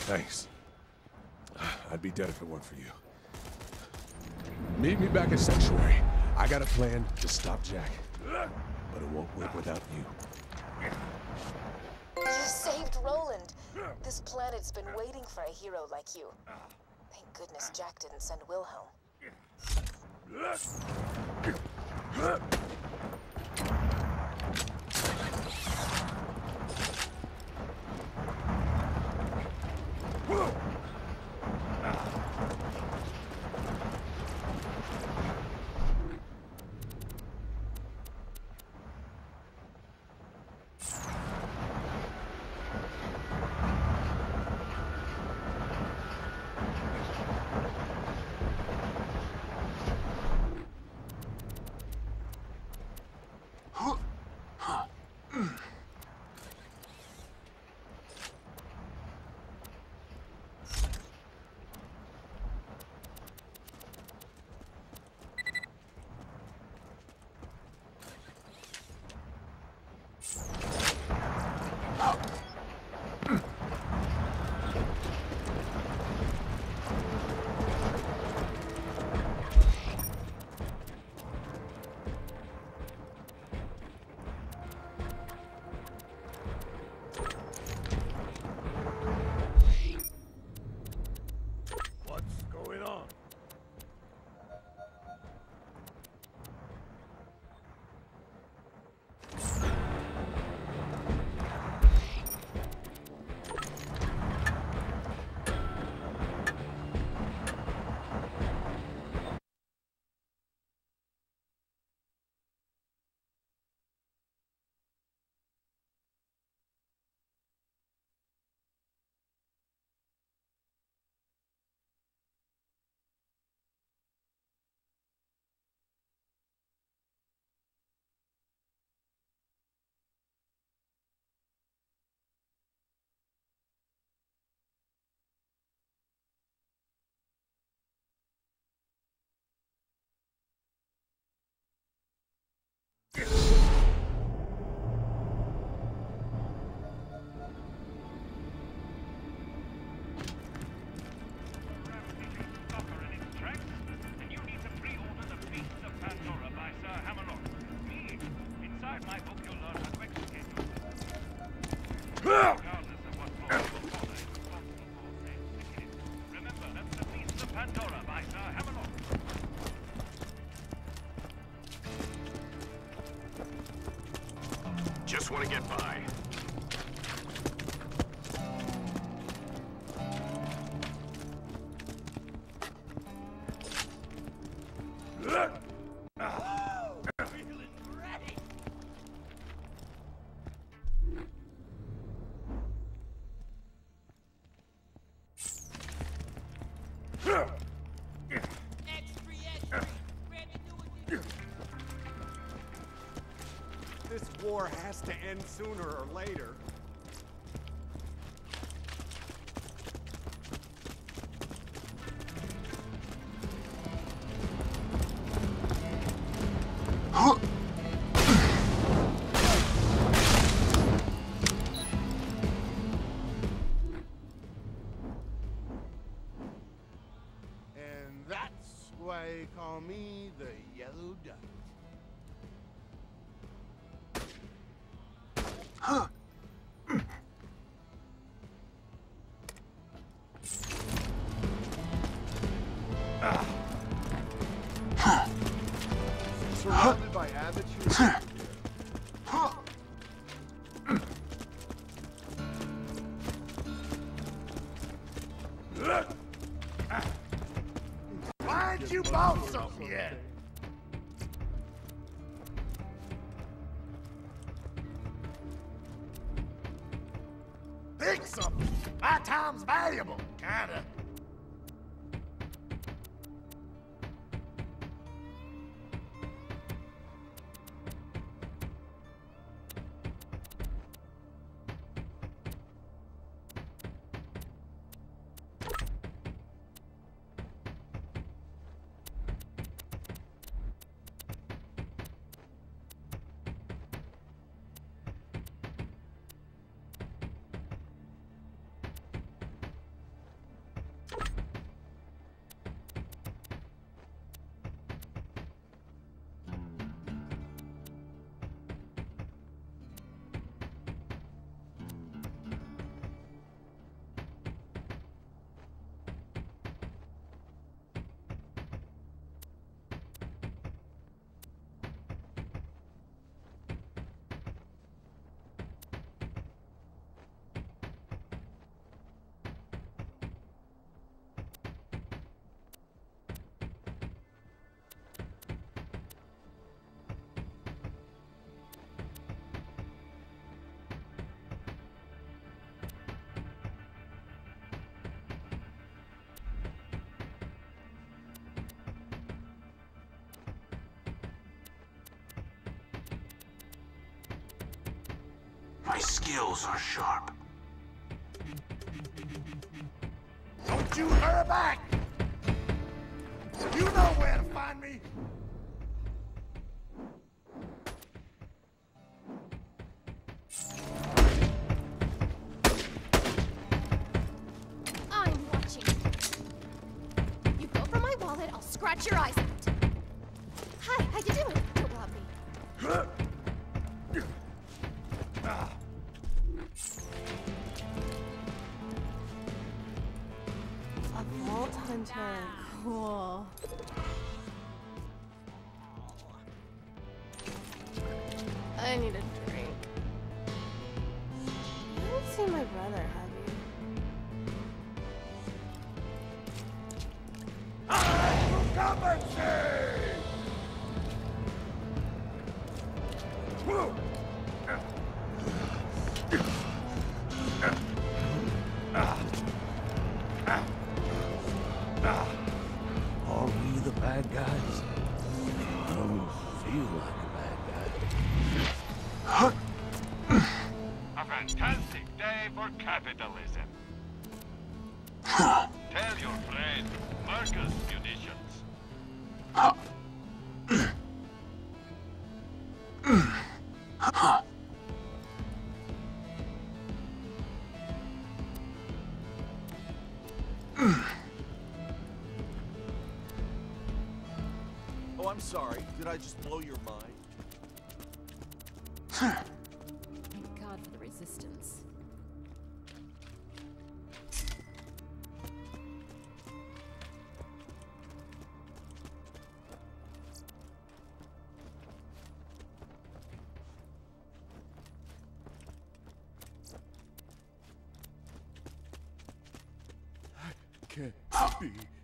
Thanks. I'd be dead if it weren't for you. Meet me back at Sanctuary. I got a plan to stop Jack. But it won't work without you. You saved Roland. This planet's been waiting for a hero like you. Thank goodness Jack didn't send Wilhelm. Just want to get by. This war has to end sooner or later. And that's why they call me the Yellow Duck. Surrounded by amateurs. Why'd you bought something yet? Pick something. My time's valuable, kinda. My skills are sharp. Don't you hurry back! You know where to find me! I'm watching. You go for my wallet, I'll scratch your eyes out. Hi, how you doing? Don't rob me. A vault hunter. Cool. I need a drink. You haven't seen my brother, have you? I will compensate! Whoa! Are we the bad guys? I don't feel like a bad guy. A fantastic day for capitalism. Tell your friend, Marcus Munitions. Oh, I'm sorry. Did I just blow your mind? Thank God for the resistance. Can't be